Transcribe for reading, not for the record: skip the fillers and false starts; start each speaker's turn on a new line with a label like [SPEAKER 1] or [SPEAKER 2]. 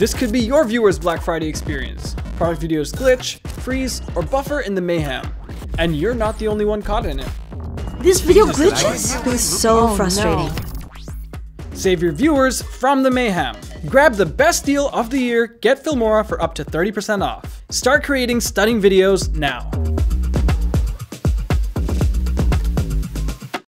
[SPEAKER 1] This could be your viewers' Black Friday experience. Product videos glitch, freeze, or buffer in the Mayhem. And you're not the only one caught in it.
[SPEAKER 2] This video glitches? It's so frustrating.
[SPEAKER 1] No. Save your viewers from the Mayhem. Grab the best deal of the year, get Filmora for up to 30% off. Start creating stunning videos now.